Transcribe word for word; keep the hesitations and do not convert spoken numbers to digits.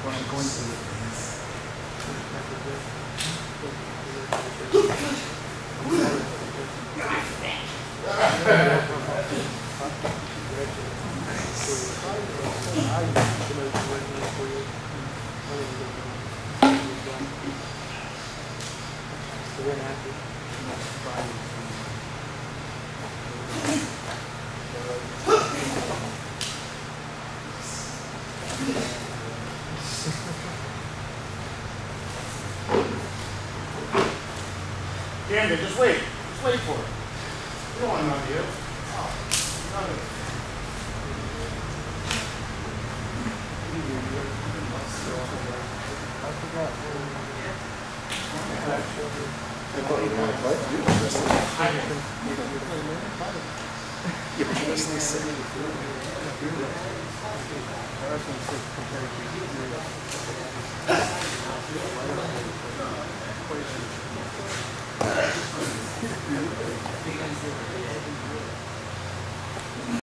What I'm going to Camden, just wait. Just wait for it. You don't want to know you. Oh, none of it. I thought you were going to play. You were just yeah, but you must stay sick.